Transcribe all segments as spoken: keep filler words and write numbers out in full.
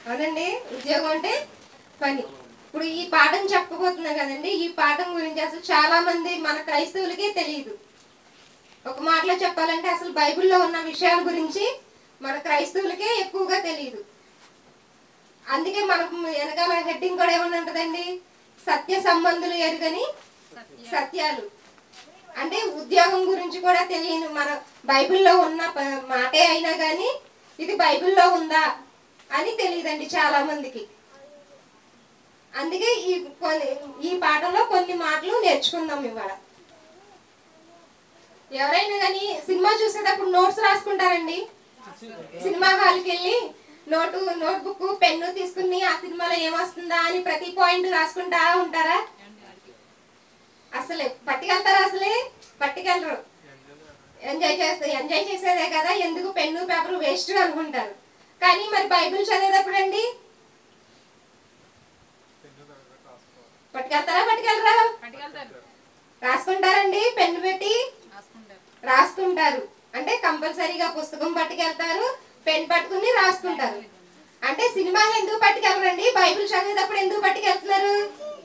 అవునండి, ఉద్యోగం అంటే పని. ఇప్పుడు ఈ పాఠం చెప్పబోతున్నా కదండి, ఈ పాఠం గురించి అసలు చాలా మంది మన క్రైస్తవులకే తెలియదు. ఒక మాటలో చెప్పాలంటే అసలు బైబిల్లో ఉన్న విషయాల గురించి మన క్రైస్తవులకే ఎక్కువగా తెలియదు. అందుకే మనకు వెనకాల హెడ్డింగ్ కూడా ఏమని ఉంటుందండి, సత్య సంబంధులు ఎరుగని సత్యాలు. అంటే ఉద్యోగం గురించి కూడా తెలియని మన బైబిల్లో ఉన్న మాటే అయినా కానీ ఇది బైబిల్లో ఉందా అని తెలియదండి చాలా మందికి. అందుకే ఈ కొన్ని ఈ పాఠంలో కొన్ని మాటలు నేర్చుకుందాం ఇవాళ. ఎవరైనా కానీ సినిమా చూసేటప్పుడు నోట్స్ రాసుకుంటారండి. సినిమా హాల్కి వెళ్ళి నోటు నోట్బుక్ పెన్ను తీసుకుని ఆ సినిమాలో ఏమొస్తుందా అని ప్రతి పాయింట్ రాసుకుంటా ఉంటారా? అసలే పట్టుకెళ్తారా? అసలే పట్టుకెళ్ళరు. ఎంజాయ్ చేస్తే ఎంజాయ్ చేసేదే కదా, ఎందుకు పెన్ను పేపర్ వేస్ట్ అనుకుంటారు. కానీ మరి బైబిల్ చదివేటప్పుడు అండి పట్టుకెళ్తారా? పట్టుకెళ్ళరా? రాసుకుంటారండి. పెన్ను పెట్టి రాసుకుంటారు. అంటే కంపల్సరీగా పుస్తకం పట్టుకెళ్తారు, పెన్ పట్టుకుని రాసుకుంటారు. అంటే సినిమా ఎందుకు పట్టుకెళ్ళరండి? బైబిల్ చదివేటప్పుడు ఎందుకు పట్టుకెళ్తున్నారు?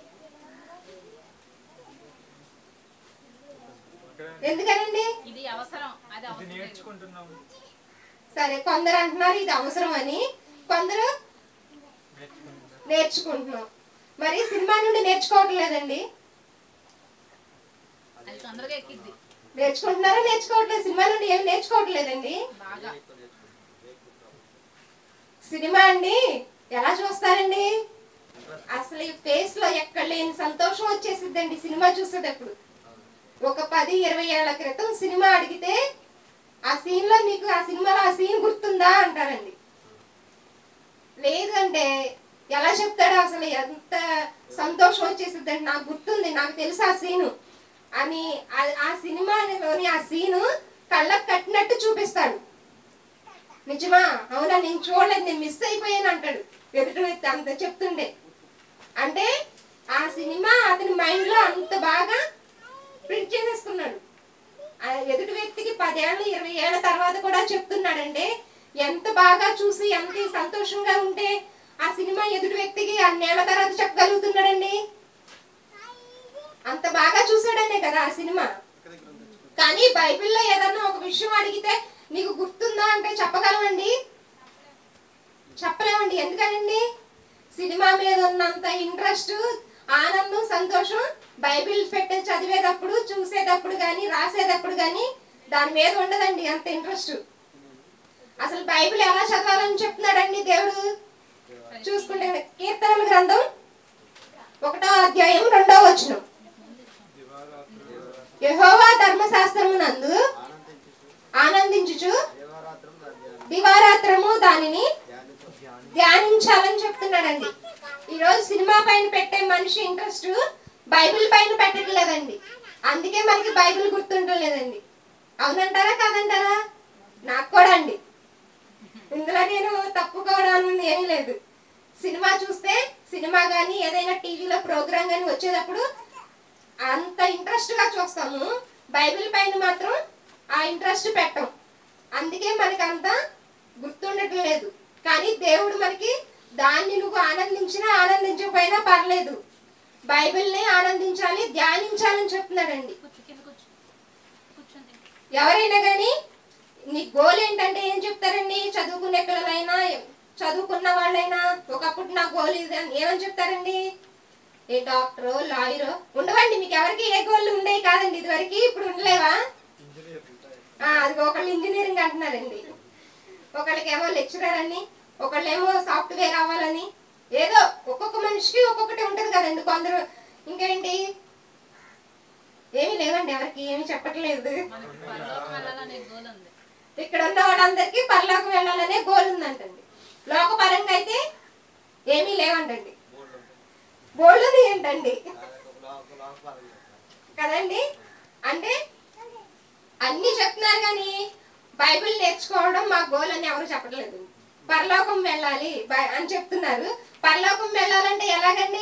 ఎందుకనండి? ఇది అవసరం, అది అవసరం నేర్చుకుంటున్నాం. సరే, కొందరు అంటున్నారు ఇది అవసరం అని, కొందరు నేర్చుకుంటున్నాం. మరి సినిమా నుండి నేర్చుకోవటం లేదండి. అది తొందరగా ఎక్కిద్ది. నేర్చుకుంటున్నారా? నేర్చుకోవట్లేదు. సినిమా నుండి ఏమి నేర్చుకోవట్లేదండి. బాగా సినిమా అండి ఎలా చూస్తారండి? అసలు ఈ ఫేస్ లో ఎక్కడ లేని సంతోషం వచ్చేసిద్దండి సినిమా చూసేటప్పుడు. ఒక పది ఇరవై ఏళ్ల క్రితం సినిమా అడిగితే ఆ సీన్ లో మీకు ఆ సినిమాలో ఆ సీన్ గుర్తుందా అంటారండి. లేదు అంటే ఎలా చెప్తాడో అసలు ఎంత సంతోషం వచ్చేసిద్దండి. నాకు గుర్తుంది, నాకు తెలుసు ఆ సీను అని ఆ సినిమాలోని ఆ సీను కళ్ళకు కట్టినట్టు చూపిస్తాడు. నిజమా? అవునా, నేను చూడలేదు, నేను మిస్ అయిపోయాను అంటాడు ఎదుటి వ్యక్తి అంత చెప్తుండే. అంటే ఆ సినిమా అతని మైండ్ లో అంత బాగా ప్రింట్ చేసేసుకున్నాడు. ఎదుటి వ్యక్తికి పదేళ్ళు ఇరవై ఏళ్ల తర్వాత కూడా చెప్తున్నాడంటే ఎంత బాగా చూసి ఎంత సంతోషంగా ఉంటే ఆ సినిమా ఎదుటి వ్యక్తికి అన్నేళ్ల తర్వాత చెప్పగలుగుతున్నాడండి. అంత బాగా చూసాడనే కదా ఆ సినిమా. కానీ బైబిల్లో ఏదన్నా ఒక విషయం అడిగితే నీకు గుర్తుందా అంటే చెప్పగలమండి? చెప్పలేమండి. ఎందుకనండి? సినిమా మీద ఉన్నంత ఇంట్రెస్ట్, ఆనందం, సంతోషం బైబిల్ పెట్టి చదివేటప్పుడు, చూసేటప్పుడు కానీ రాసేటప్పుడు కానీ దాని మీద ఉండదండి అంత ఇంట్రెస్ట్. అసలు బైబిల్ ఎలా చదవాలని చెప్తున్నాడండి దేవుడు? చూసుకుంటే కీర్తనల గ్రంథం ఒకటో అధ్యాయం రెండో వచనం, యెహోవా ధర్మశాస్త్రమునందు ఆనందించుచు దివారాత్రము దానిని ధ్యానించాలని చెప్తున్నాడండి. ఈరోజు సినిమా పైన పెట్టే మనిషి ఇంట్రెస్ట్ బైబిల్ పైన పెట్టట్లేదండి. అందుకే మనకి బైబిల్ గుర్తుంటలేదండి. అవునంటారా కాదంటారా? నాకు కూడా అండి. ఇందులో నేను తప్పుకోవడానికి ఏమీ లేదు. సినిమా చూస్తే సినిమా కానీ ఏదైనా టీవీలో ప్రోగ్రామ్ కానీ వచ్చేటప్పుడు అంత ఇంట్రెస్ట్ గా చూస్తాము, బైబిల్ పైన మాత్రం ఆ ఇంట్రెస్ట్ పెట్టం. అందుకే మనకి అంత గుర్తుండటం లేదు. కానీ దేవుడు మనకి దాన్ని నువ్వు ఆనందించినా ఆనందించకపోయినా పర్లేదు, బైబిల్ని ఆనందించాలి, ధ్యానించాలని చెప్తున్నాడండి. ఎవరైనా కానీ నీ గోల్ ఏంటంటే ఏం చెప్తారండి? చదువుకునే పిల్లలైనా చదువుకున్న వాళ్ళైనా ఒకప్పుడు నా గోల్ ఇది అని ఏమని చెప్తారండి? ఏ డాక్టరో లాయరో ఉండవండి. మీకు ఎవరికి ఏ గోళ్ళు ఉండేవి కాదండి ఇదివరకు, ఇప్పుడు ఉండలేవా? అది ఒకళ్ళు ఇంజనీరింగ్ అంటున్నారండి, ఒకళ్ళకేమో లెక్చరర్ అని, ఒకళ్ళేమో సాఫ్ట్వేర్ అవ్వాలని. ఏదో ఒక్కొక్క మనిషికి ఒక్కొక్కటి ఉంటది కదండి. కొందరు ఇంకేంటి ఏమీ లేవండి, ఎవరికి ఏమి చెప్పట్లేదు. ఇక్కడ ఉన్న వాళ్ళందరికీ పరలోకం వెళ్ళాలనే గోల్ ఉందంటండి. లోకపరంగా అయితే ఏమీ లేవంటండి. బోళ్ళని ఏంటండి కదండి. అంటే అన్ని చెప్తున్నారు కానీ బైబిల్ నేర్చుకోవడం మా గోల్ అని ఎవరు చెప్పట్లేదు. పరలోకం వెళ్ళాలి అని చెప్తున్నారు. పరలోకం వెళ్ళాలంటే ఎలాగండి?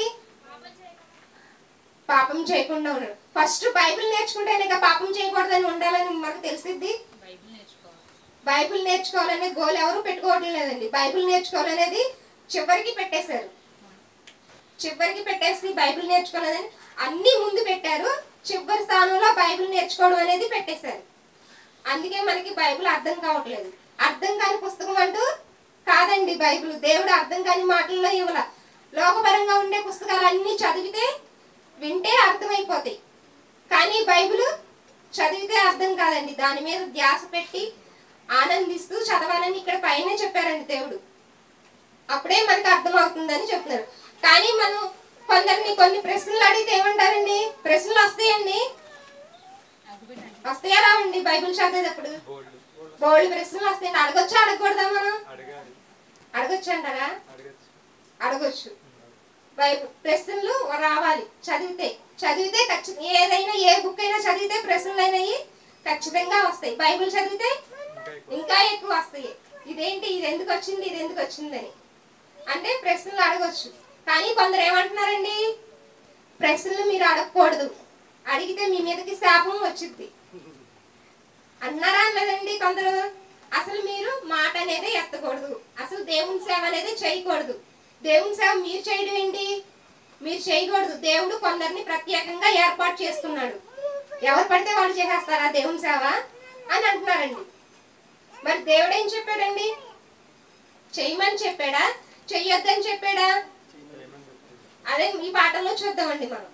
పాపం చేయకుండా ఉండరు. ఫస్ట్ బైబిల్ నేర్చుకుంటేనే పాపం చేయకూడదని ఉండాలని మనకు తెలిసిద్ది. బైబిల్ నేర్చుకోవాలనే గోల్ ఎవరు పెట్టుకోవడం లేదండి. బైబిల్ నేర్చుకోవాలనేది చివరికి పెట్టేశారు. చివరికి పెట్టేసి బైబిల్ నేర్చుకోలేదని అన్ని ముందు పెట్టారు, చివరి స్థానంలో బైబిల్ నేర్చుకోవడం అనేది పెట్టేశారు. అందుకే మనకి బైబిల్ అర్థం కావట్లేదు. అర్థం కాని పుస్తకం అంటూ కాదండి బైబిల్. దేవుడు అర్థం కాని మాటల్లో ఇవ్వాల. లోకపరంగా ఉండే పుస్తకాలు అన్ని చదివితే వింటే అర్థమైపోతాయి, కానీ బైబిల్ చదివితే అర్థం కాదండి. దాని మీద ధ్యాస పెట్టి ఆనందిస్తూ చదవాలని ఇక్కడ పైన చెప్పారండి దేవుడు. అప్పుడే మనకు అర్థం అవుతుందని చెప్తున్నారు. కానీ మనం కొందరిని కొన్ని ప్రశ్నలు అడిగితే ఏమంటారండి? ప్రశ్నలు వస్తాయండి, వస్తాయా రావండి? బైబిల్ చదివేటప్పుడు బోల్డ్ ప్రశ్నలు వస్తాయండి. అడగొచ్చా అడగకూడదా? మనం అడగొచ్చు అంటారా? అడగొచ్చు. బైబిల్ ప్రశ్నలు రావాలి చదివితే. చదివితే ఖచ్చితంగా ఏదైనా ఏ బుక్ అయినా చదివితే ప్రశ్నలు అయినాయి ఖచ్చితంగా వస్తాయి. బైబిల్ చదివితే ఇంకా ఎక్కువ వస్తాయి. ఇదేంటి, ఇది ఎందుకు వచ్చింది, ఇది ఎందుకు వచ్చిందని అంటే ప్రశ్నలు అడగొచ్చు. కానీ కొందరు ఏమంటున్నారండి? ప్రశ్నలు మీరు అడగకూడదు, అడిగితే మీ మీదకి శాపం వచ్చింది అన్నారా? లేదండి కొందరు. అసలు మీరు మాట అనేది ఎత్తకూడదు, అసలు దేవుని సేవ అనేది చేయకూడదు. దేవుని సేవ మీరు చేయడం ఏంటి? మీరు చేయకూడదు. దేవుడు కొందరిని ప్రత్యేకంగా ఏర్పాటు చేసుకున్నాడు. ఎవరు పడితే వాళ్ళు చేసేస్తారా దేవుని సేవ అని అంటున్నారండి. మరి దేవుడు ఏం చెప్పాడండి? చెయ్యమని చెప్పాడా, చెయ్యొద్దని చెప్పాడా? అదే ఈ పాఠంలో చూద్దామండి. మనం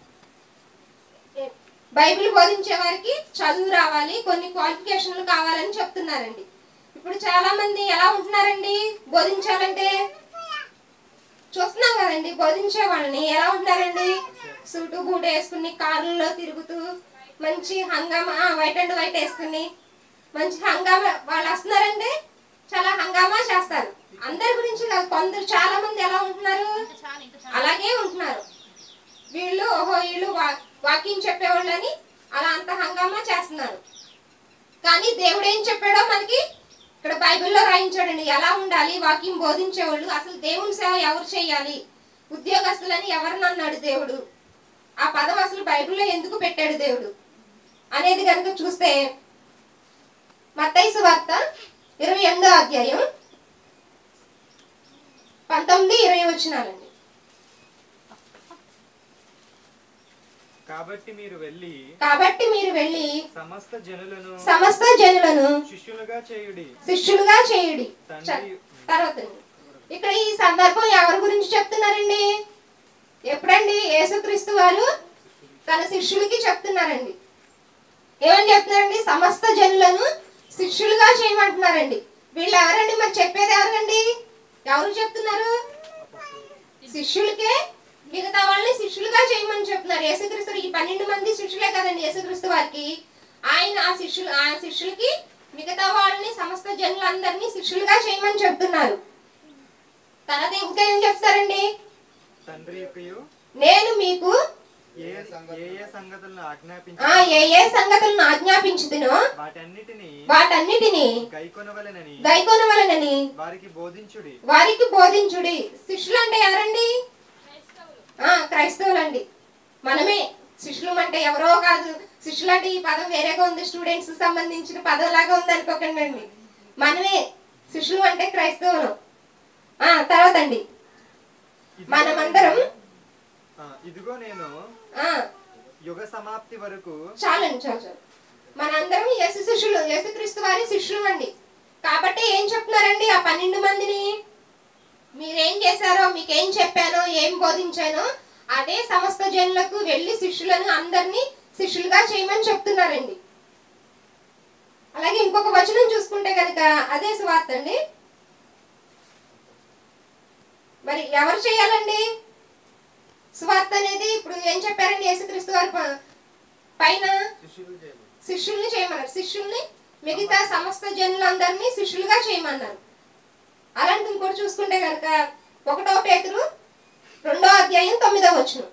బైబిల్ బోధించే వారికి చదువు రావాలి, కొన్ని క్వాలిఫికేషన్లు కావాలని చెప్తున్నారండి. ఇప్పుడు చాలా మంది ఎలా ఉంటున్నారండి? బోధించాలంటే చూస్తున్నాం కదండి, బోధించే వాళ్ళని ఎలా ఉంటున్నారండి? సూటు బూట్ వేసుకుని కార్లలో తిరుగుతూ మంచి హంగామా, వైట్ అండ్ వైట్ వేసుకుని మంచి హంగామా వాళ్ళు వస్తున్నారండి. చాలా హంగామా చేస్తారు. అందరి గురించి కాదు, కొందరు చాలా మంది ఎలా ఉంటున్నారు? అలాగే ఉంటున్నారు. వీళ్ళు ఓహో వీళ్ళు వాకింగ్ చెప్పేవాళ్ళని అలా అంత హంగామా చేస్తున్నారు. కానీ దేవుడు ఏం చెప్పాడో మనకి ఇక్కడ బైబిల్లో రాయించాడండి. ఎలా ఉండాలి వాకింగ్ బోధించేవాళ్ళు, అసలు దేవుని సేవ ఎవరు చేయాలి, ఉద్యోగస్తులని ఎవరిని అన్నాడు దేవుడు, ఆ పదం అసలు బైబిల్లో ఎందుకు పెట్టాడు దేవుడు అనేది కనుక చూస్తే మత్తయి సువార్త ఇరవై ఎనిమిదో అధ్యాయం పంతొమ్మిది ఇరవై వచనాలండి. కాబట్టి మీరు వెళ్ళి కాబట్టి మీరు వెళ్ళి సమస్త జనులను సమస్త జనులను శిష్యులుగా చేయుడి శిష్యులుగా చేయుడి. తండ్రి తర్వాత ఇక్కడ ఈ సందర్భం ఎవరి గురించి చెప్తున్నారండి? ఎప్పుడండి? యేసుక్రీస్తు వారు తన శిష్యులకి చెప్తున్నారండి. ఏమని చెప్తున్నారండి? సమస్త జనులను శిష్యులుగా చేయమంటున్నారండి. వీళ్ళు ఎవరండి? మరి చెప్పేది ఎవరండి? ఎవరు చెప్తున్నారు? శిష్యులకే. మిగతా వాళ్ళని శిష్యులుగా చేయమని చెప్తున్నారు. యేసుక్రీస్తు ఈ పన్నెండు మంది శిష్యులే కదండి యేసుక్రీస్తు వారికి. ఆయన ఆ శిష్యులు ఆ శిష్యులకి మిగతా వాళ్ళని సమస్త జనులందరినీ శిష్యులుగా చేయమని చెప్తున్నారు. తర్వాత ఇంకా ఏం చెప్తారండి? తండ్రి యొక్కయు నేను మీకు ఏ ఏ సంగతులను ఆజ్ఞాపించి ఆ ఏ ఏ సంగతులను ఆజ్ఞాపించుదునో వాటన్నిటిని వాటన్నిటిని గైకొనవలెనని గైకొనవలెనని వారికి బోధించుడి వారికి బోధించుడి. శిష్యులు అంటే ఎవరండి? ఆ క్రైస్తవులండి. మనమే శిష్యులు అంటే ఎవరో కాదు. శిష్యులు అంటే ఈ పదం వేరేగా ఉంది, స్టూడెంట్స్ సంబంధించిన పదం లాగా ఉంది అనుకోకండి అండి. మనమే శిష్యులు అంటే క్రైస్తవులు. ఆ తర్వాత అండి మనమందరం ఇదిగో నేను యుగ సమాప్తి వరకు చాలండి చాలు చాలు మనందరం యేసు శిష్యులు, యేసుక్రీస్తు వారి శిష్యులు అండి. కాబట్టి ఏం చెప్తున్నారండి? ఆ పన్నెండు మందిని మీరేం చేశారో, మీకేం చెప్పానో, ఏం బోధించానో అదే సమస్త జనులకు వెళ్ళి శిష్యులను అందరినీ శిష్యులుగా చేయమని చెప్తున్నారండి. అలాగే ఇంకొక వచనం చూసుకుంటే కనుక అదే సువార్త అండి. మరి ఎవరు చేయాలండి సువార్త అనేది? ఇప్పుడు ఏం చెప్పారండి? యేసుక్రీస్తు వారి పైన శిష్యుల్ని చేయమన్నారు. శిష్యుల్ని మిగతా సమస్త జనులందరినీ శిష్యులుగా చేయమన్నారు. అలాంటి ఇంకోటి చూసుకుంటే కనుక ఒకటో పేతురు రెండో అధ్యాయం తొమ్మిదో వచనం.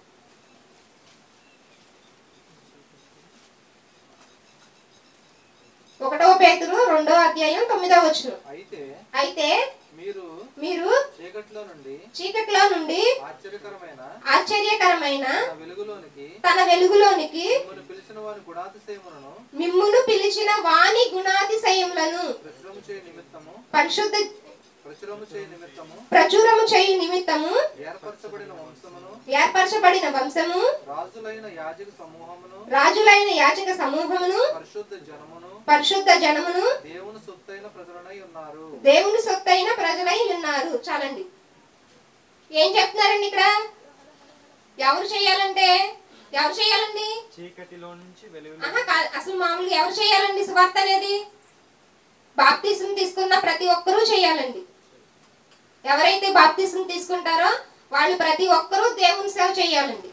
ఒకటో పేతురు రెండో అధ్యాయం తొమ్మిదో వచనం. అయితే అయితే మీరు మీరు చీకట్లో నుండి చీకట్లో నుండి ఆశ్చర్యకరమైన ఆశ్చర్యకరమైన తన వెలుగులోనికి తన వెలుగులోనికి మిమ్మల్ని పిలిచిన వారి గుణాతిశయములను మిమ్మును పిలిచిన వాని గుణాతిశయములను ప్రచురము చేయ నిమిత్తము పరిశుద్ధ ప్రచురము చేయ నిమిత్తము ప్రచురము చేయు నిమిత్తము ఏర్పరచబడిన వంశమును ఏర్పరచబడిన వంశము రాజులైన యాజక సమూహమును రాజులైన యాజక సమూహమును పరిశుద్ధ జనమును పరిశుద్ధ జనమును దేవుని సొత్తైన ప్రజలనై ఉన్నారు. దేవుని సొత్తైన ప్రజలై ఉన్నారు. చాలండి. ఏం చెప్తున్నారండి ఇక్కడ? ఎవరు చేయాలంటే ఎవరు చేయాలండి? చీకటిలో నుంచి వెలుగు. ఆహా కాదు, అసలు మామూలుగా ఎవరు చేయాలండి సువార్త అనేది? బాప్తిసం తీసుకున్న ప్రతి ఒక్కరూ చేయాలండి. ఎవరైతే బాప్తిసం తీసుకుంటారో వాళ్ళు ప్రతి ఒక్కరూ దేవుని సేవ చేయాలండి.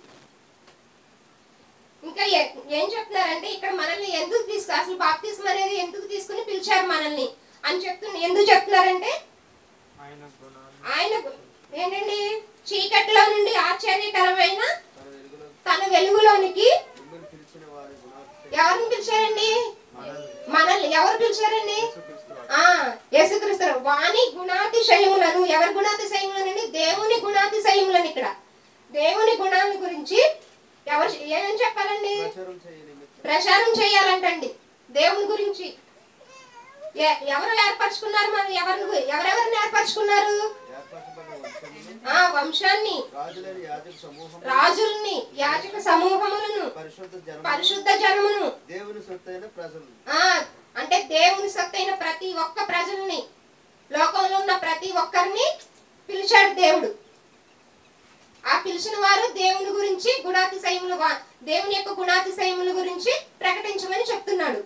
ఇంకా ఏం చెప్తున్నారంటే ఇక్కడ మనల్ని ఎందుకు తీసుకు అసలు బాప్తిసం అనేది ఎందుకు తీసుకుని పిలిచారు మనల్ని అని చెప్తున్న ఎందుకు చెప్తున్నారంటే ఆయన ఏంటండి చీకటిలో నుండి ఆశ్చర్యకరమైన తన వెలుగులోనికి ఎవరిని పిలిచారండి? మనల్ని ఎవరు పిలిచారండి? ఆ యేసుక్రీస్తు. వాని గుణాతిశయములను, ఎవరి గుణాతిశయములనండి? దేవుని గుణాతిశయములను. ఇక్కడ దేవుని గుణాల గురించి ఎవరు ఏమని చెప్పాలండి? ప్రచారం చేయాలంటండి దేవుని గురించి. ఎవరు ఏర్పరచుకున్నారు? మనం ఎవరు ఎవరెవరిని ఏర్పరచుకున్నారు? ఆ వంశాన్ని, రాజుల్ని, యాజక సమూహములను, పరిశుద్ధ జనమును, దేవుని సొత్తైన ప్రజలు. ఆ అంటే దేవుని సొత్తైన ప్రతి ఒక్క ప్రజల్ని, లోకంలో ఉన్న ప్రతి ఒక్కరిని పిలిచాడు దేవుడు. ఆ పిలిచిన వారు దేవుని గురించి గుణాతిశయములు, దేవుని యొక్క గుణాతిశయముల గురించి ప్రకటించమని చెప్తున్నాడు.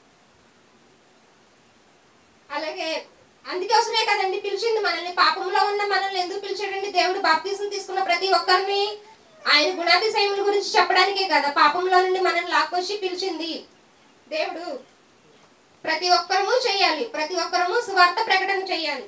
అలాగే అందుకోసమే కదండి పిలిచింది మనల్ని. పాపంలో ఉన్న మనల్ని ఎందుకు పిలిచాడండి దేవుడు? బాప్తిసం తీసుకున్న ప్రతి ఒక్కరిని ఆయన గుణాతిశయముల గురించి చెప్పడానికే కదా పాపంలో నుండి మనల్ని లాక్కొచ్చి పిలిచింది దేవుడు. ప్రతి ఒక్కరము చేయాలి, ప్రతి ఒక్కరము సువార్త ప్రకటన చేయాలి.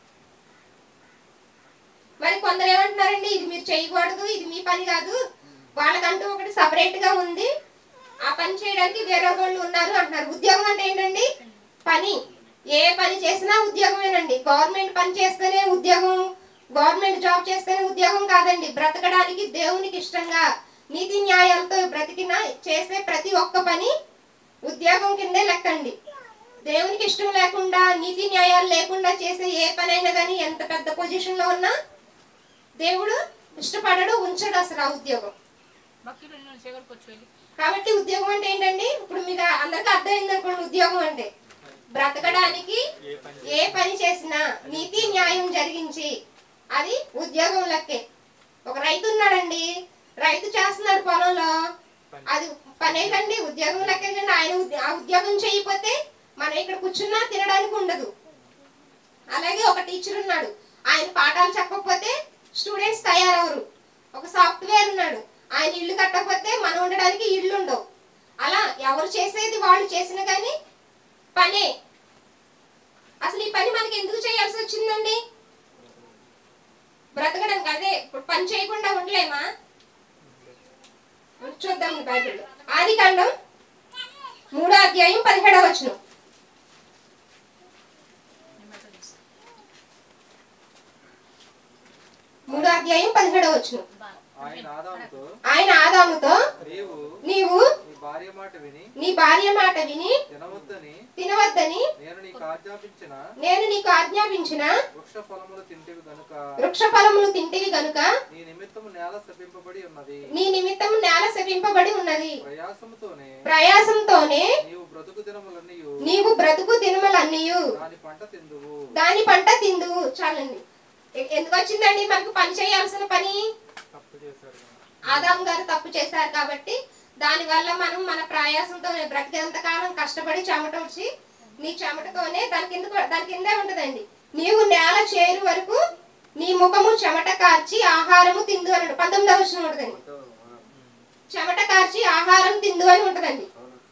మరి కొందరు ఏమంటున్నారండి, ఇది మీరు చేయకూడదు, ఇది మీ పని కాదు, వాళ్ళకంటూ ఒకటి సపరేట్ గా ఉంది, ఆ పని చేయడానికి వేరే వాళ్ళు ఉన్నారు అంటున్నారు. ఉద్యోగం అంటే ఏంటండి? పని. ఏ పని చేసినా ఉద్యోగమేనండి. గవర్నమెంట్ పని చేస్తేనే ఉద్యోగం, గవర్నమెంట్ జాబ్ చేస్తేనే ఉద్యోగం కాదండి. బ్రతకడానికి దేవునికి ఇష్టంగా నీతి న్యాయాలతో బ్రతికిన చేసే ప్రతి ఒక్క పని ఉద్యోగం కిందే లెక్కండి. దేవునికి ఇష్టం లేకుండా, నీతి న్యాయాలు లేకుండా చేసే ఏ పనైనా కానీ ఎంత పెద్ద పొజిషన్ లో ఉన్నా దేవుడు ఇష్టపడడు, ఉంచడు అసలు ఆ ఉద్యోగం. కాబట్టి ఉద్యోగం అంటే ఏంటండి? ఇప్పుడు మీకు అందరికీ అర్థమైంది అనుకోండి. ఉద్యోగం అంటే బ్రతకడానికి ఏ పని చేసినా నీతి న్యాయం జరిగించి అది ఉద్యోగం లెక్కే. ఒక రైతు ఉన్నాడండి, రైతు చేస్తున్నాడు పొలంలో, అది పనే కండి, ఉద్యోగం లెక్కే కండి. ఆయన ఆ ఉద్యోగం చేయకపోతే మనం ఇక్కడ కూర్చున్నా తినడానికి ఉండదు. అలాగే ఒక టీచర్ ఉన్నాడు, ఆయన పాఠాలు చెప్పకపోతే స్టూడెంట్స్ తయారవరు. ఒక సాఫ్ట్వేర్ ఉన్నాడు, ఆయన ఇల్లు కట్టకపోతే మనం ఉండడానికి ఇల్లు ఉండవు. అలా ఎవరు చేసేది వాళ్ళు చేసినా కానీ పనే. అసలు ఈ పని మనకి ఎందుకు చేయాల్సి వచ్చిందండి? బ్రతకడానికి. అదే ఇప్పుడు పని చేయకుండా ఉండలేమా? చూద్దాం బైబిల్. ఆదికాండం మూడో అధ్యాయం పదిహేడవ వచనం. మూడో అధ్యాయం పదిహేడవ వచనం. ఆయన ఆదాముతో ఆయన ఆదాముతో నీవు నీవు నీ భార్య మాట విని నీ భార్య మాట విని తినవద్దని తినవద్దని నేను నీకు ఆజ్ఞాపించిన నేను నీకు ఆజ్ఞాపించిన వృక్ష ఫలములు తింటివి గనుక వృక్ష ఫలములు తింటివి గనుక నీ నిమిత్తము నేల శపింపబడి ఉన్నది. నీ నిమిత్తము నేల శపింపబడి ఉన్నది. ప్రయాసముతోనే ప్రయాసంతోనే నీవు బ్రతుకు దినములన్నీ నీవు బ్రతుకు దినములన్నీయు దాని పంట తిందువు. దాని పంట తిందువు. చాలండి. ఎందుకు వచ్చిందండి మనకు పని చేయాల్సిన పని? ఆదాం గారు తప్పు చేశారు కాబట్టి దాని వల్ల మనం మన ప్రయాసంతో బ్రతికేంత కాలం కష్టపడి చెమట వచ్చి నీ చెమటతోనే దాని కింద దాని కిందే ఉంటదండి. నీవు నేల చేరు వరకు నీ ముఖము చెమట కార్చి ఆహారము తిందు అని పంతొమ్మిదవ వచనం ఉంటదండి. చెమట కార్చి ఆహారం తిందు అని ఉంటదండి.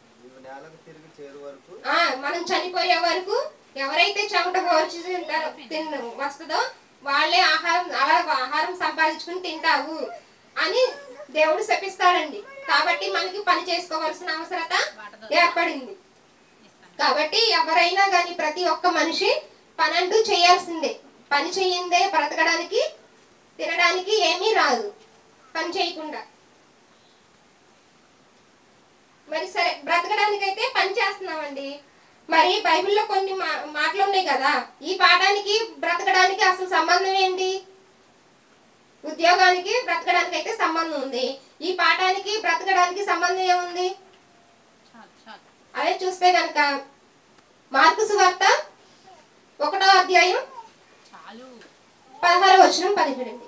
ఆ మనం చనిపోయే వరకు ఎవరైతే చెమట కోర్చి తింటారో తిన్న వస్తుందో వాళ్ళే ఆహారం అలా ఆహారం సంపాదించుకుని తింటావు అని దేవుడు శపిస్తాడండి. కాబట్టి మనకి పని చేసుకోవాల్సిన అవసరత ఏర్పడింది. కాబట్టి ఎవరైనా కానీ ప్రతి ఒక్క మనిషి పని అంటూ చేయాల్సిందే. పని చేయిందే బ్రతకడానికి తినడానికి ఏమీ రాదు పని చేయకుండా. మరి సరే బ్రతకడానికి అయితే పని చేస్తున్నామండి. మరి బైబిల్లో కొన్ని మా మాటలు ఉన్నాయి కదా, ఈ పాఠానికి బ్రతకడానికి అసలు సంబంధం ఏంటి? ఉద్యోగానికి బ్రతకడానికి అయితే సంబంధం ఉంది, ఈ పాఠానికి బ్రతకడానికి సంబంధం ఏముంది? చాలు చాలు అదే చూస్తే కనుక మార్కు సువార్త ఒకటో అధ్యాయం చాలు పదహారో వచనం పదిహేడు.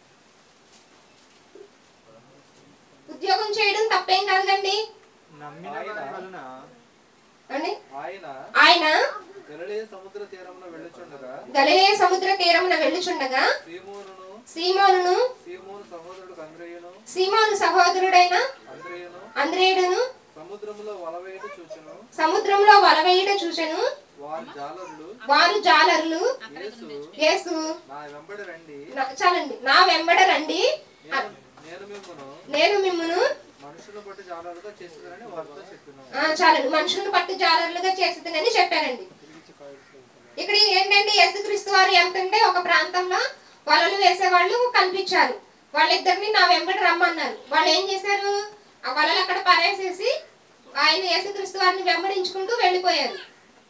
ఉద్యోగం చేయడం తప్పేం కాదండి నమ్మిన వారి వలన అండి. ఆయన ఆయన గలిలయ సముద్ర తీరమున వెళ్ళుచుండగా గలిలయ సముద్ర తీరమున వెళ్ళుచుండగా సీమోనును సీమోనును సీమోను సహోదరుడు అంద్రేయును సీమోను సహోదరుడైన అంద్రేయును అంద్రేయుడును సముద్రములో వలవేయుట చూచెను. సముద్రంలో వలవేయుట చూచెను. వారి జాలరులు వారు జాలరులు యేసు యేసు నా వెంబడి రండి, నా- చాలండి నా వెంబడ రండి, నేను నేను మిమ్మును నేను మిమ్మును మనుషులను బట్టి జాలరుగా చేస్తుందని వారితో చెప్పాను. ఆ, చాలండి మనుషులను పట్టు జాలరులుగా చేస్తుందని చెప్పారండి. ఇక్కడ ఏంటంటే యేసుక్రీస్తు వారు ఎంతంటే ఒక ప్రాంతంలో వలలు వేసేవాళ్ళు కనిపించారు. వాళ్ళిద్దరిని నా వెంబడి రమ్మన్నారు. వాళ్ళు ఏం చేశారు? ఆ వలలు అక్కడ పరేసేసి ఆయన యేసుక్రీస్తు వారిని వెంబడించుకుంటూ వెళ్ళిపోయారు.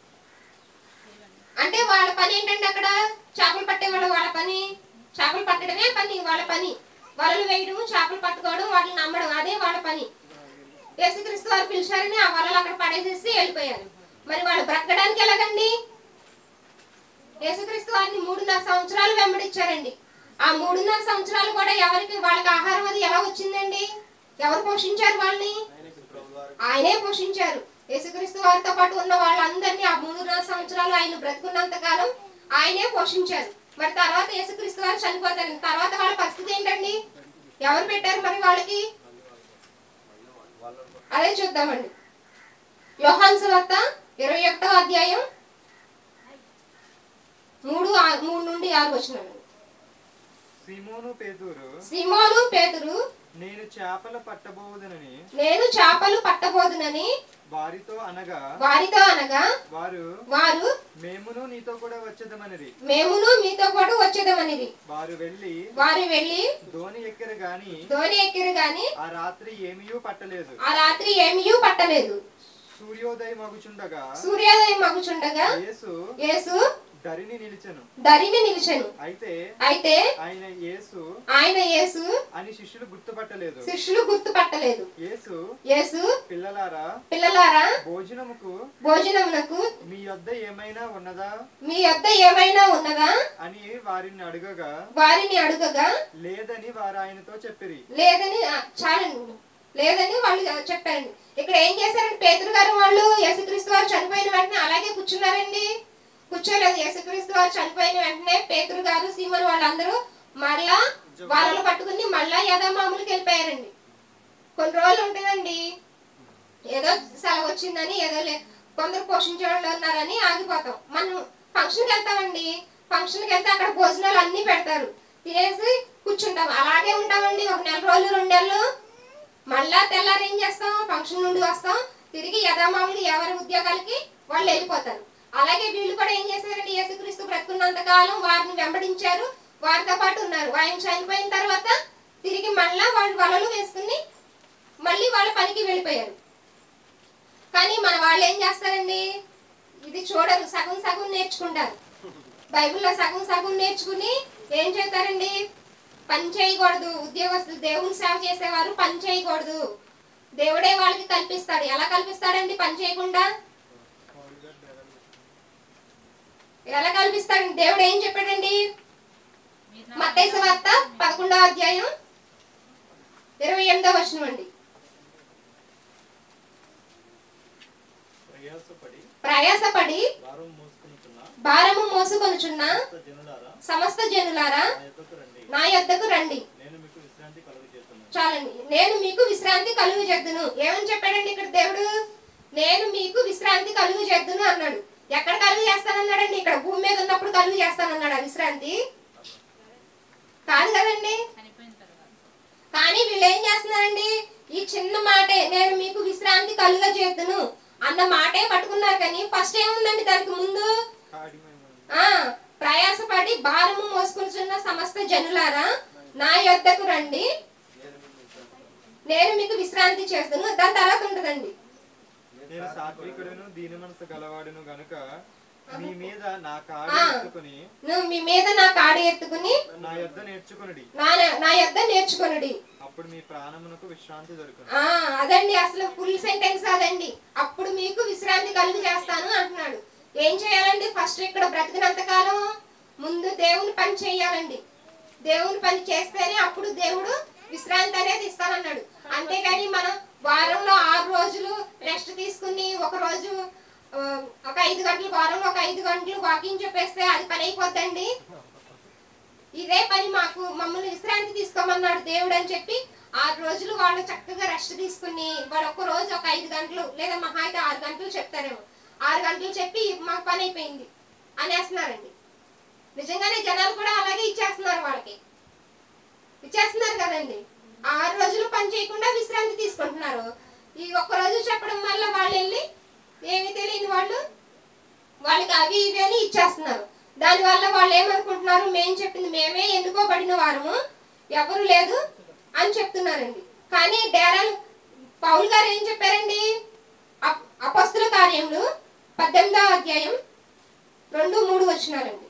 అంటే వాళ్ళ పని ఏంటంటే అక్కడ చేపలు పట్టేవాళ్ళు, వాళ్ళ పని చేపలు పట్టడమే పని, వాళ్ళ పని వలలు వేయడం, చేపలు పట్టుకోవడం, వాటిని నమ్మడం, అదే వాళ్ళ పని. యేసుక్రీస్తు వారు పిలిచారని ఆ వలలు అక్కడ పడేసేసి వెళ్ళిపోయారు. మరి వాళ్ళు బ్రతకడానికి ఎలాగండి? యేసుక్రీస్తు వారిని మూడున్నర సంవత్సరాలు వెంబడించారండి. ఆ మూడున్నర సంవత్సరాలు కూడా ఎవరికి వాళ్ళకి ఆహారం అది ఎలా వచ్చిందండి? ఎవరు పోషించారు వాళ్ళని? ఆయనే పోషించారు. యేసుక్రీస్తు వారితో పాటు ఉన్న వాళ్ళందరినీ ఆ మూడున్నర సంవత్సరాలు ఆయన బ్రతుకున్నంత కాలం ఆయనే పోషించారు. మరి తర్వాత యేసుక్రీస్తు వారు చనిపోతారు. తర్వాత వాళ్ళ పరిస్థితి ఏంటండి? ఎవరు పెట్టారు మరి వాళ్ళకి? అదే చూద్దామండి. యోహాను సువార్త ఇరవై ఒకటో అధ్యాయం మూడు ఆ- మూడు నుండి ఆరు వచనాలు. సీమోను పేతురు సీమోను పేతురు నేను చేపలు పట్టబోదునని నేను చేపలు పట్టబోదునని వారితో అనగా వారితో అనగా వారు వారు మేమును నీతో కూడా వచ్చేదమనిది. మేమును మీతో పాటు వచ్చేదమనిది. వారు వెళ్ళి వారు వెళ్ళి ధోని ఎక్కిరు గాని ధోని ఎక్కిరు గాని ఆ రాత్రి ఏమీ పట్టలేదు. ఆ రాత్రి ఏమీ పట్టలేదు. సూర్యోదయం అగుచుండగా సూర్యోదయం మగుచుండగా యేసు యేసు ధరిని నిలిచెను. దరిని నిలిచెను. అయితే అయితే ఆయన యేసు ఆయన యేసు అని శిష్యులు గుర్తుపట్టలేదు. శిష్యులు గుర్తుపట్టలేదు. యేసు యేసు పిల్లలారా పిల్లలారా భోజనముకు భోజనమునకు మీ యొద్ద ఏమైనా ఉన్నదా మీ యొద్ద ఏమైనా ఉన్నదా అని వారిని అడగగా వారిని అడుగగా లేదని వారు ఆయనతో చెప్పిరి. లేదని ఆ, చాలండి లేదని వాళ్ళు చెప్పారండి. ఇక్కడ ఏం చేశారండి? పేతురు గారు వాళ్ళు యేసుక్రీస్తు వారు చనిపోయిన వెంటనే అలాగే కూర్చున్నారండి? కూర్చోలేదు. యేసుక్రీస్తు వారు చనిపోయిన వెంటనే పేతురు గారు సీమోను వాళ్ళందరూ మళ్ళా వాళ్ళని పట్టుకుని మళ్ళా యథామామూలుకి వెళ్ళిపోయారండి. కొన్ని రోజులు ఉంటుందండి, ఏదో సెలవు వచ్చిందని, ఏదో లే కొందరు పోషించే వాళ్ళు ఉన్నారని ఆగిపోతాం. మనం ఫంక్షన్కి వెళ్తామండి, ఫంక్షన్కి వెళ్తే అక్కడ భోజనాలు అన్నీ పెడతారు, తినేసి కూర్చుంటాం. అలాగే ఉంటామండి ఒక నెల రోజులు రెండు నెలలు. మళ్ళా తెల్లారు ఏం చేస్తాం? ఫంక్షన్ నుండి వస్తాం, తిరిగి యథామామూలు ఎవరి ఉద్యోగాలకి వాళ్ళు వెళ్ళిపోతారు. అలాగే వీళ్ళు కూడా ఏం చేశారండి? యేసుక్రీస్తు బ్రతుకున్నంత కాలం వారిని వెంబడించారు, వారితో పాటు ఉన్నారు. ఆయన చనిపోయిన తర్వాత తిరిగి మళ్ళా వాళ్ళు వలలు వేసుకుని మళ్ళీ వాళ్ళ పనికి వెళ్ళిపోయారు. కానీ మన వాళ్ళు ఏం చేస్తారండి? ఇది చూడరు, సగం సగం నేర్చుకుంటారు. బైబిల్లో సగం సగం నేర్చుకుని ఏం చేస్తారండి? పని చేయకూడదు. ఉద్యోగస్తులు దేవుని సేవ చేసేవారు పని చేయకూడదు, దేవుడే వాళ్ళకి కల్పిస్తాడు. ఎలా కల్పిస్తాడండి పని చేయకుండా? ఎలా కల్పిస్తాడండి? దేవుడు ఏం చెప్పాడండి? మత్తయి సువార్త పదకొండో అధ్యాయం ఇరవై ఎనిమిదో వచనం అండి. ప్రయాసపడి ప్రయాసపడి భారం మోసుకొనుచున్న భారము మోసుకొనుచున్న జనులారా సమస్త జనులారా నా యొద్దకు రండి, నా యొద్దకు రండి. నేను మీకు విశ్రాంతి కలుగజేస్తున్నాను. చాలండి, నేను మీకు విశ్రాంతి కలుగు చేద్దును. ఏమని చెప్పాడండి ఇక్కడ దేవుడు? నేను మీకు విశ్రాంతి కలుగు చేద్దును అన్నాడు. ఎక్కడ కలుగు చేస్తానన్నాడండి? ఇక్కడ భూమి మీద ఉన్నప్పుడు కలుగు చేస్తానన్నాడు ఆ విశ్రాంతి? కాదు కదండి. చనిపోయిన తర్వాత కానీ వీళ్ళు ఏం చేస్తున్నారండి? ఈ చిన్న మాటే నేను మీకు విశ్రాంతి కలుగ చేద్దును అన్న మాటే పట్టుకున్నారు. కానీ ఫస్ట్ ఏముందండి దానికి ముందు? ఆ ప్రయాసపడి భారము మోసుకుంటున్న సమస్త జనులారా నా యొద్దకు రండి, నేను మీకు విశ్రాంతి చేస్తాను. దాని తర్వాత ఉంటుందండి నేను సాత్వికుడును దీని మనసు గలవాడును గనుక మీ మీద నా కాడి ఆ. ఎత్తుకుని నువ్వు మీ మీద నా కాడి ఎత్తుకుని నా యొద్ద నేర్చుకునుడి నా నా యొద్ద నేర్చుకొనుడి. అప్పుడు మీ ప్రాణమునకు విశ్రాంతి దొరుకును. ఆ అదండి అసలు ఫుల్ సెంటెన్స్ అదండి. అప్పుడు మీకు విశ్రాంతి కలుగు చేస్తాను అంటున్నాడు. ఏం చేయాలండి? ఫస్ట్ ఇక్కడ బ్రతికినంత కాలం ముందు దేవుని పని చేయాలండి. దేవుని పని చేస్తేనే అప్పుడు దేవుడు విశ్రాంతి అనేది ఇస్తానన్నాడు. అంతేగాని మనం వారంలో ఆరు రోజులు రెస్ట్ తీసుకుని ఒక రోజు ఆ, ఒక ఐదు గంటలు వారంలో ఒక ఐదు గంటలు వాకింగ్ చెప్పేస్తే అది పని అయిపోద్దండి. ఇదే పని మాకు మమ్మల్ని విశ్రాంతి తీసుకోమన్నాడు దేవుడు అని చెప్పి ఆరు రోజులు వాళ్ళు చక్కగా రెస్ట్ తీసుకుని వాడు ఒక్క రోజు ఒక ఐదు గంటలు లేదా మహా అయితే ఆరు గంటలు చెప్తారేమో, ఆరు గంటలు చెప్పి మాకు పని అయిపోయింది అనేస్తున్నారండి. నిజంగానే జనాలు కూడా అలాగే ఇచ్చేస్తున్నారు, వాళ్ళకి ఇచ్చేస్తున్నారు కదండి. ఆరు రోజులు పని చేయకుండా విశ్రాంతి తీసుకుంటున్నారు. ఈ ఒక్క రోజు చెప్పడం వల్ల వాళ్ళు వెళ్ళి ఏమీ తెలియని వాళ్ళు వాళ్ళకి అవి ఇవి అని ఇచ్చేస్తున్నారు. దానివల్ల వాళ్ళు ఏమనుకుంటున్నారు? మేము చెప్పింది మేమే ఎన్నుకోబడిన వారము, ఎవరు లేదు అని చెప్తున్నారండి. కానీ డేరాలు పౌలు గారు ఏం చెప్పారండి? అపొస్తలుల కార్యములు పద్దెనిమిదవ అధ్యాయం రెండు మూడు వచనాలండి.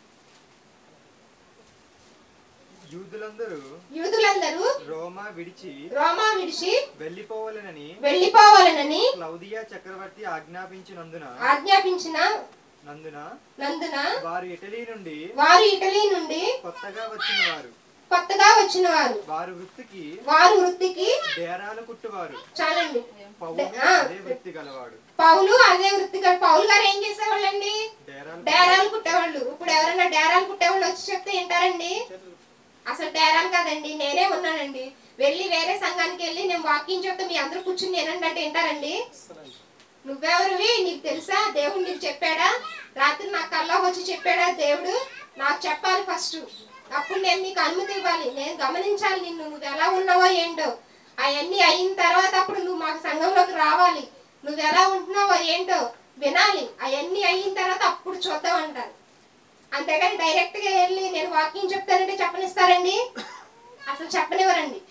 యూదులందరూ యూదులందరూ రోమా విడిచి రోమా విడిచి వెళ్ళిపోవాలనని వెళ్ళిపోవాలనని క్లౌదియా చక్రవర్తి ఆజ్ఞాపించినందున ఆజ్ఞాపించిన నందున నందున వారు ఇటలీ నుండి వారు ఇటలీ నుండి కొత్తగా వచ్చిన వారు కొత్తగా వచ్చిన వారు వారు వృత్తికి వారు వృత్తికి డేరాలు కుట్టువారు. చాలండి. పౌలు ఆ. అదే వృత్తి గలవాడు. పౌలు అదే వృత్తి గల పౌలు గారు ఏం చేసేవాళ్ళండి? డేరాలు డేరాలు కుట్టేవాళ్ళు. ఇప్పుడు ఎవరైనా డేరాలు కుట్టేవాళ్ళు వచ్చి చెప్తే వింటారండి? అసలు డేరాలు కాదండి, నేనే ఉన్నానండి. వెళ్ళి వేరే సంఘానికి వెళ్ళి నేను వాకింగ్ చెప్తే మీ అందరూ కూర్చుని నేనండి అంటే వింటారండి? నువ్వెవరివి? నీకు తెలుసా? దేవుడు నీకు చెప్పాడా? రాత్రి నా కల్లా వచ్చి చెప్పాడా దేవుడు? నాకు చెప్పాలి ఫస్ట్, అప్పుడు నేను నీకు అనుమతి ఇవ్వాలి, నేను గమనించాలి నిన్ను, నువ్వు ఎలా ఉన్నావో ఏంటో. అవన్నీ అయిన తర్వాత అప్పుడు నువ్వు మాకు సంఘంలోకి రావాలి, నువ్వు ఎలా ఉంటున్నావో ఏంటో వినాలి. అవన్నీ అయిన తర్వాత అప్పుడు చూద్దాం అంటారు. అంతేగాని డైరెక్ట్ గా వెళ్ళి నేను వాకింగ్ చెప్తానంటే చెప్పనిస్తారండి? అసలు చెప్పనివ్వరండి.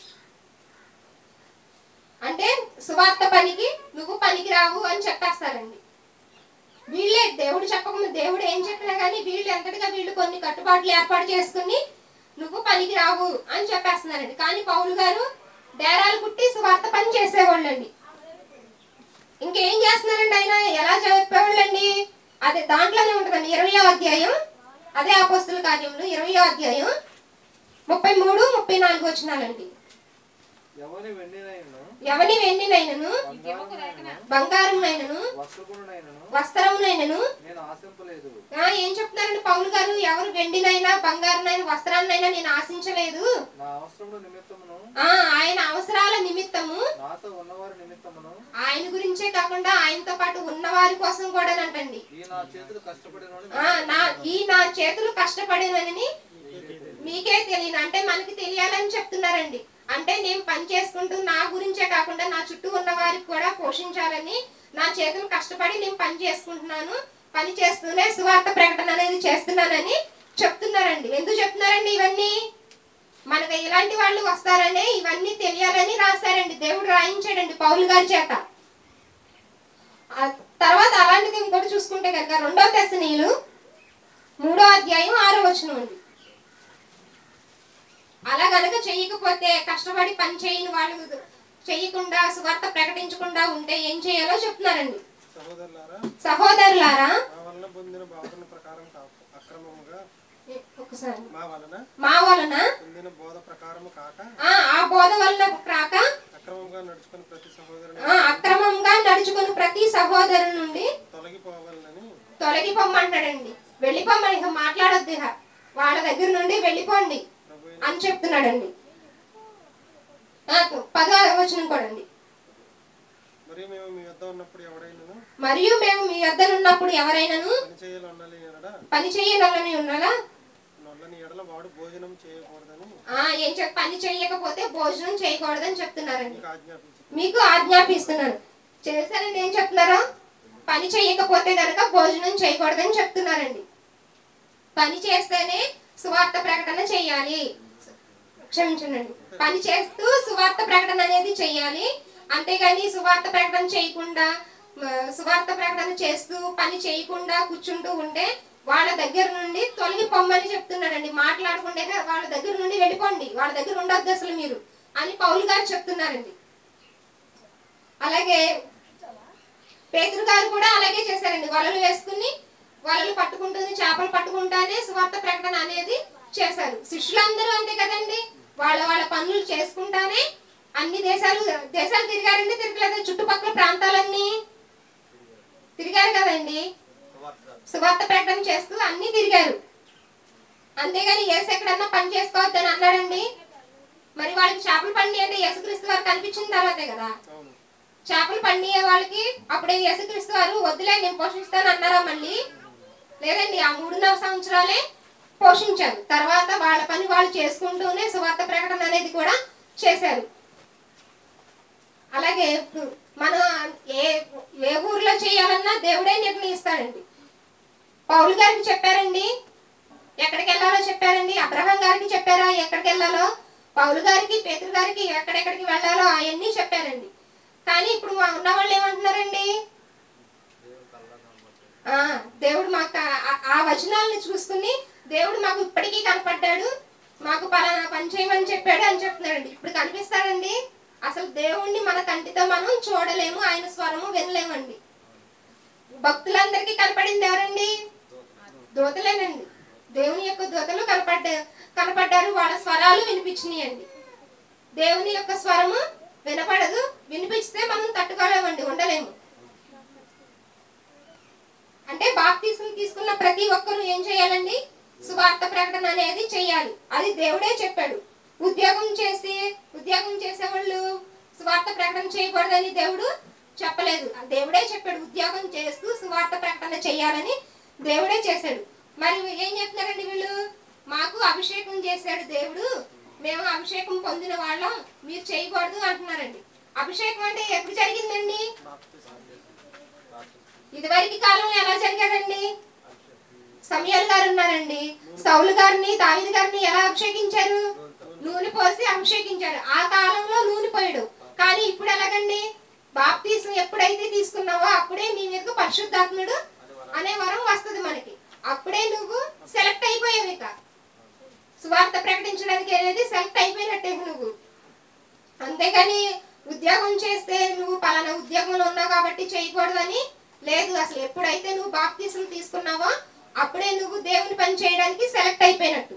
అంటే సువార్త పనికి నువ్వు పనికి రావు అని చెప్పేస్తారండి. వీళ్ళే దేవుడు చెప్పకముందు దేవుడు ఏం చెప్పినా కానీ వీళ్ళు ఎంతటిగా వీళ్ళు కొన్ని కట్టుబాట్లు ఏర్పాటు చేసుకుని నువ్వు పనికి రావు అని చెప్పేస్తున్నారండి. కానీ పౌలు గారు డేరాలు కుట్టి సువార్త పని చేసేవాళ్ళండి. ఇంకేం చేస్తున్నారండి ఆయన? ఎలా చెప్పేవాళ్ళండి? అదే దాంట్లోనే ఉంటుందండి ఇరవయో అధ్యాయం, అదే అపోస్తలుల కార్యములు ఇరవయో అధ్యాయం ముప్పై మూడు ముప్పై నాలుగు వచనాలండి. ఎవని వెండినైనను ఎవని వెండినైనను బంగారమునైనను వస్త్రమునైనను వస్త్రమునైనను నేను ఆశింపలేదు. ఆ, ఏం చెప్తున్నారండి పౌలు గారు? ఎవరు వెండినైనా బంగారునైనా వస్త్రాన్నైనా నేను ఆశించలేదు. నా అవసరముల నిమిత్తమును ఆ ఆయన అవసరాల నిమిత్తము, నాతో ఉన్నవారి నిమిత్తమును ఆయన గురించే కాకుండా ఆయనతో పాటు ఉన్నవారి కోసం కూడా అంటండి. ఈ నా చేతులు కష్టపడినోని ఆ నా ఈ నా చేతులు కష్టపడినని మీకే తెలియను అంటే మనకి తెలియాలని చెప్తున్నారండి. అంటే నేను పని చేసుకుంటూ నా గురించే కాకుండా నా చుట్టూ ఉన్న వారికి కూడా పోషించాలని నా చేతులు కష్టపడి నేను పని చేసుకుంటున్నాను, పని చేస్తూనే సువార్త ప్రకటన అనేది చేస్తున్నానని చెప్తున్నారండి. ఎందుకు చెప్తున్నారండి ఇవన్నీ? మనకు ఇలాంటి వాళ్ళు వస్తారనే ఇవన్నీ తెలియాలని రాశారండి, దేవుడు రాయించాడండి పౌలు గారి చేత. తర్వాత అలాంటిది ఇంకోటి చూసుకుంటే కనుక రెండో తెస్సనీయులు మూడో అధ్యాయం ఆరో వచనం అండి. అలా గనక చెయ్యకపోతే, కష్టపడి పని చేయని వాళ్ళు చెయ్యకుండా సువార్త ప్రకటించకుండా ఉంటే ఏం చేయాలో చెప్తున్నారండి. సహోదరులారా, సహోదరులారా, మా వలన పొందిన బోధన ప్రకారం కాక అక్రమముగా ఒకసారి మా వలన మా వలన పొందిన బోధ ప్రకారము కాక ఆ ఆ బోధ వలన రాక అక్రమంగా నడుచుకుని ప్రతి సహోదరుని ఆ అక్రమంగా నడుచుకుని ప్రతి సహోదరు నుండి తొలగిపోవాలని తొలగిపోమ్మంటాడండి. వెళ్ళిపోమ్మని ఇక మాట్లాడొద్దు, ఇక వాళ్ళ దగ్గర నుండి వెళ్ళిపోండి అని చెప్తున్నాడండి. పదో వచనం కూడండి. మరియు మేము మీ వద్ద ఉన్నప్పుడు ఎవరైనాను మరియు మేము మీ వద్దనున్నప్పుడు ఎవరైనాను పని చేయాలన్నది ఎడల పని చేయనొల్లని ఉన్నలా నొల్లని ఎడల వాడు భోజనం చేయకూడదని ఆ ఏం చెప్ పని చేయకపోతే భోజనం చేయకూడదని చెప్తున్నారండి. మీకు ఆజ్ఞాపించి మీకు ఆజ్ఞాపిస్తున్నాను. చేశారండి ఏం చెప్తున్నారా? పని చేయకపోతే గనక భోజనం చేయకూడదని చెప్తున్నారండి. పని చేస్తేనే సువార్త ప్రకటన చేయాలి. క్షమించండి, పని చేస్తూ సువార్త ప్రకటన అనేది చెయ్యాలి. అంతేగాని సువార్త ప్రకటన చేయకుండా సువార్త ప్రకటన చేస్తూ పని చేయకుండా కూర్చుంటూ ఉంటే వాళ్ళ దగ్గర నుండి తొలగి పొమ్మని చెప్తున్నాడండి. మాట్లాడకుండా వాళ్ళ దగ్గర నుండి వెళ్ళిపోండి, వాళ్ళ దగ్గర ఉండొద్దు అసలు మీరు అని పౌలు గారు చెప్తున్నారండి. అలాగే పేతురు గారు కూడా అలాగే చేశారండి. వలలు వేసుకుని వలలు పట్టుకుంటుంది, చేపలు పట్టుకుంటానే సువార్త ప్రకటన అనేది చేశారు. శిష్యులందరూ అంతే కదండి, వాళ్ళ వాళ్ళ పనులు చేసుకుంటానే అన్ని దేశాలు దేశాలు తిరిగారండి. తిరగలేదు, చుట్టుపక్కల ప్రాంతాలన్నీ తిరిగారు కదండి. సువార్త ప్రకటన చేస్తూ అన్ని తిరిగారు. అంతేగాని యేసు ఎక్కడన్నా పని చేసుకోవద్దని అన్నాడండి. మరి వాళ్ళకి చేపలు పండి అంటే యేసుక్రీస్తు వారు కనిపించిన తర్వాతే కదా. చేపలు పండి వాళ్ళకి అప్పుడే యేసుక్రీస్తు వారు వద్దులే నేను పోషిస్తాను అన్నారా? మళ్ళీ లేదండి, ఆ మూడున్నర సంవత్సరాలే పోషించారు. తర్వాత వాళ్ళ పని వాళ్ళు చేసుకుంటూనే సువార్త ప్రకటన అనేది కూడా చేశారు. అలాగే మనం ఏ ఏ ఊర్లో చేయాలన్నా దేవుడే నిర్ణయిస్తాడండి. పౌలు గారికి చెప్పారండి, ఎక్కడికి వెళ్ళాలో చెప్పారండి. అబ్రహాం గారికి చెప్పారా ఎక్కడికి వెళ్ళాలో? పౌలు గారికి పేతురు గారికి ఎక్కడెక్కడికి వెళ్ళాలో అవన్నీ చెప్పారండి. కానీ ఇప్పుడు ఉన్న వాళ్ళు ఏమంటున్నారండి, ఆ దేవుడు మాకు ఆ వచనాలను చూసుకుని దేవుడు మాకు ఇప్పటికీ కనపడ్డాడు, మాకు పలానా పని చేయమని చెప్పాడు అని చెప్తున్నాడండి. ఇప్పుడు కనిపిస్తాడండి? అసలు దేవుణ్ణి మన కంటితో మనం చూడలేము, ఆయన స్వరము వినలేమండి. భక్తులందరికీ కనపడింది ఎవరండి? దూతలేనండి. దేవుని యొక్క దూతలు కనపడ్డ కనపడ్డారు వాళ్ళ స్వరాలు వినిపించినాయండి. దేవుని యొక్క స్వరము వినపడదు, వినిపిస్తే మనం తట్టుకోలేమండి, ఉండలేము. అంటే బాప్తిస్మం తీసుకున్న ప్రతి ఒక్కరు ఏం చేయాలండి? సువార్త ప్రకటన అనేది చేయాలి. అది దేవుడే చెప్పాడు. ఉద్యోగం చేసి ఉద్యోగం చేసేవాళ్ళు సువార్త ప్రకటన చేయకూడదని దేవుడు చెప్పలేదు. దేవుడే చెప్పాడు ఉద్యోగం చేస్తూ సువార్త ప్రకటన చేయాలని దేవుడే చేశాడు. మరి ఏం చెప్తున్నారండి వీళ్ళు? మాకు అభిషేకం చేశాడు దేవుడు, మేము అభిషేకం పొందిన వాళ్ళం, మీరు చేయకూడదు అంటున్నారండి. అభిషేకం అంటే ఎప్పుడు జరిగిందండి? ఇదివరకు కాలంలో ఎలా జరిగేదండి? సమయాలు గారు ఉన్నారండి, సౌలు గారిని దావీదు గారిని ఎలా అభిషేకించారు? నూనె పోసి అభిషేకించారు. ఆ కాలంలో నూనె పోయడు. కానీ ఇప్పుడు ఎలాగండి? బాప్తీసం ఎప్పుడైతే తీసుకున్నావో అప్పుడే నీ మీదకు పరిశుద్ధాత్ముడు అనే వరం వస్తుంది మనకి. అప్పుడే నువ్వు సెలెక్ట్ అయిపోయావు. ఇక సువార్త ప్రకటించడానికి అనేది సెలెక్ట్ అయిపోయినట్టే నువ్వు. అంతేగాని ఉద్యోగం చేస్తే నువ్వు పలానా ఉద్యోగంలో ఉన్నావు కాబట్టి చేయకూడదని లేదు. అసలు ఎప్పుడైతే నువ్వు బాప్తీసం తీసుకున్నావో అప్పుడే నువ్వు దేవుని పని చేయడానికి సెలెక్ట్ అయిపోయినట్టు.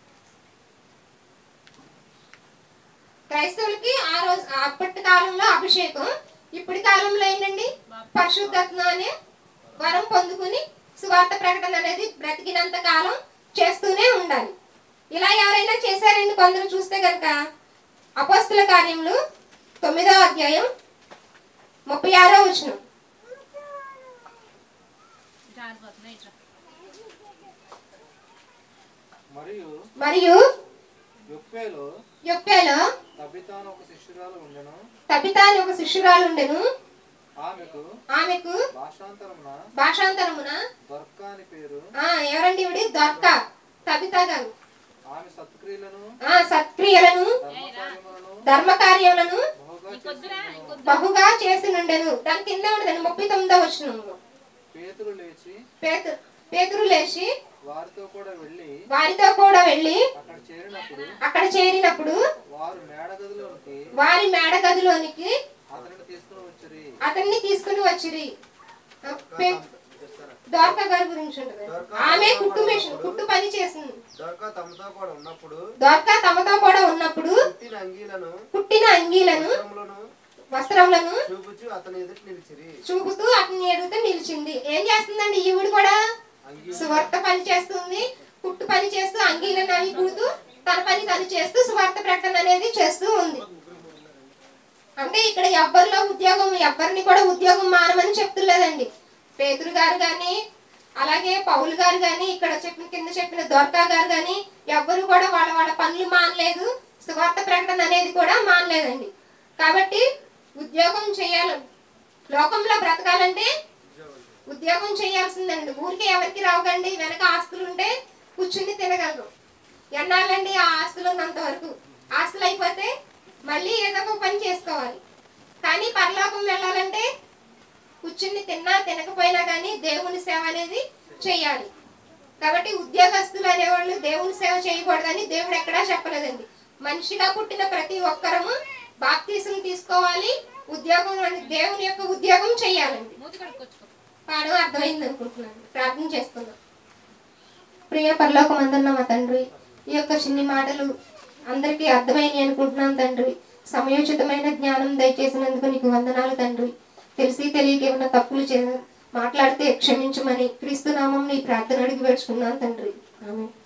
క్రైస్తవులకి ఆ రోజు అప్పటి కాలంలో అభిషేకం, ఇప్పటి కాలంలో ఏంటండి? పరిశుద్ధాత్మ అనే వరం పొందుకుని సువార్త ప్రకటన అనేది బ్రతికినంత కాలం చేస్తూనే ఉండాలి. ఇలా ఎవరైనా చేశారండి కొందరు చూస్తే కనుక అపోస్తుల కార్యములు తొమ్మిదో అధ్యాయం ముప్పై ఆరో వచనం. మరియు మరియు యొప్పేలో యొప్పేలో తబితా అని ఒక శిష్యురాలు ఉండెను. తబితా అని ఒక శిష్యురాలు ఉండెను. ఆమెకు ఆమెకు భాషాంతరమున భాషాంతరమున దొర్కా అని పేరు. ఆ ఎవరండి ఇవిడి? దొర్కా, తబితా గారు. ఆమె సత్క్రియలను ఆ సత్క్రియలను ధర్మకార్యములను ధర్మ కార్యములను బహుగా చేసి బహుగా చేసి నుండెను. దాని కింద ఉండదండి ముప్పై తొమ్మిదో వచనము. పేతురు లేచి పేతురు పేతురు లేచి వారితో కూడా వెళ్ళి వారితో కూడా వెళ్ళి అక్కడ చేరినప్పుడు అక్కడ చేరినప్పుడు వారు మేడగదిలోనికి వారి మేడ గదిలోనికి అతనిని తీసుకుని వచ్చిరి. అతన్ని తీసుకుని వచ్చిరి. దోర్కా గారి గురించి ఉంటుంది. ఆమె కుట్టు మిషన్ కుట్టు పని చేసింది. దొరక తమతో కూడా ఉన్నప్పుడు దోర్కా తమతో కూడా ఉన్నప్పుడు పుట్టిన అంగీలను పుట్టిన అంగీలను వస్త్రములను వస్త్రములను చూపుచు అతని ఎదుటి నిలిచిరి. చూపుతూ అతని ఎదుగుతూ నిలిచింది. ఏం చేస్తుందండి ఈవిడ కూడా? సువార్త పని చేస్తుంది, కుట్టు పని చేస్తూ అంగీలను అవి కుడుతూ తన పని తను చేస్తూ సువార్త ప్రకటన అనేది చేస్తూ ఉంది. అంటే ఇక్కడ ఎవ్వరిలో ఉద్యోగం ఎవ్వరిని కూడా ఉద్యోగం మానమని చెప్తులేదండి. పేతురు గారు కానీ అలాగే పౌలు గారు కానీ ఇక్కడ చెప్పిన కింద చెప్పిన దొర్కా గారు కానీ ఎవ్వరు కూడా వాళ్ళ వాళ్ళ పనులు మానలేదు, సువార్త ప్రకటన అనేది కూడా మానలేదండి. కాబట్టి ఉద్యోగం చేయాలి, లోకంలో బ్రతకాలంటే ఉద్యోగం చేయాల్సిందండి. ఊరికే ఎవరికి రావకండి. వెనక ఆస్తులు ఉంటే కూర్చుని తినగలరు. ఎన్నాళ్ళండి ఆ ఆస్తులు ఉన్నంత వరకు. ఆస్తులు అయిపోతే మళ్ళీ ఏదో ఒక పని చేసుకోవాలి. కానీ పరలోకం వెళ్ళాలంటే కూర్చుని తిన్నా తినకపోయినా కానీ దేవుని సేవ అనేది చేయాలి. కాబట్టి ఉద్యోగస్తులు అనేవాళ్ళు దేవుని సేవ చేయకూడదని దేవుడు ఎక్కడా చెప్పలేదండి. మనిషిగా పుట్టిన ప్రతి ఒక్కరము బాప్తీసం తీసుకోవాలి, ఉద్యోగం అనే- దేవుని యొక్క ఉద్యోగం చేయాలండి. మూతి కడుక్కొచ్చుకో. పాఠం అర్థమైంది అనుకుంటున్నాను. ప్రార్థన చేస్తున్నాం. ప్రియ పరలోకమందున్న మా తండ్రి, ఈ యొక్క చిన్ని మాటలు అందరికీ అర్థమైనవి అనుకుంటున్నాను తండ్రి. సమయోచితమైన జ్ఞానం దయచేసినందుకు నీకు వందనాలు తండ్రి. తెలిసి తెలియక ఏమైనా తప్పులు చే మాట్లాడితే క్షమించమని క్రీస్తు నామం నీ ప్రార్థన అడిగి వేడుచుకున్నాను తండ్రి. ఆమేన్.